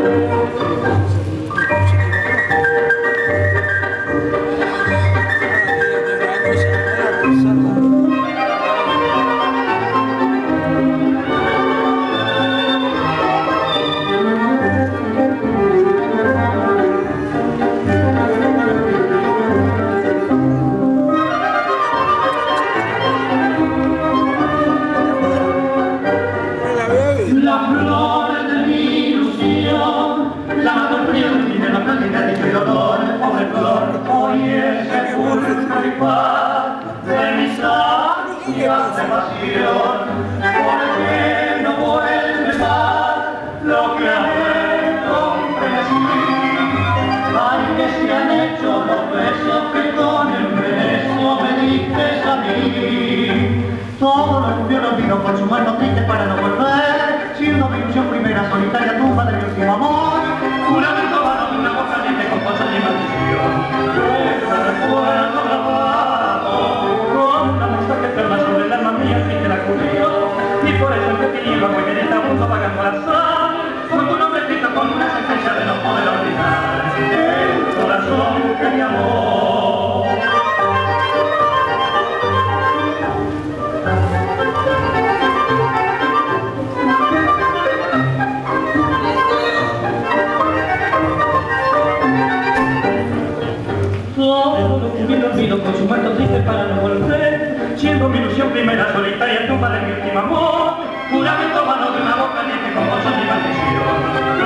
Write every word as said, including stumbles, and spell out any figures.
Por su muerto triste para no volver, siendo mi ilusión primera solitaria, tumba de mi último amor, juramento vano de una voz caliente con fuerza y maldición. Pero recuerdo grabado con la mensaje eterna sobre el alma mía sin que la cubrió, y por eso en que tiniebla fue que en esta mundo vaga corazón, con tu nombre escrito con una sentencia de no poder olvidar el corazón que me amó. Con su muerto triste para no volver, siendo mi ilusión primera solitaria tumba de mi último amor, juramento vano de una voz caliente con voz y maldición.